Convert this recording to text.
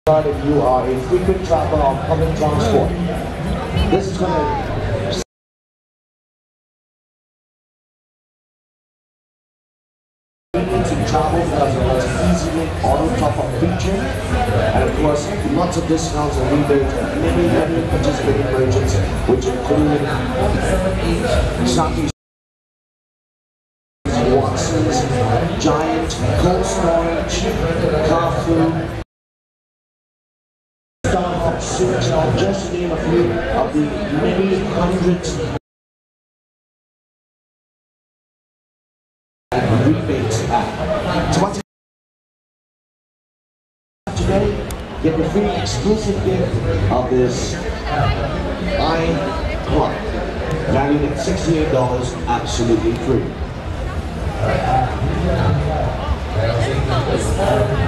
If you are a frequent traveler on public transport, this is going to travel because it has easily auto top-up feature, and of course lots of discounts and rebates and many participating merchants, which include Saki, Watson's, Giant, Cold Storage, Carrefour, just to name a few of the many hundreds of rebates. So once today, get the free exclusive gift of this iClock, valued at $68, absolutely free.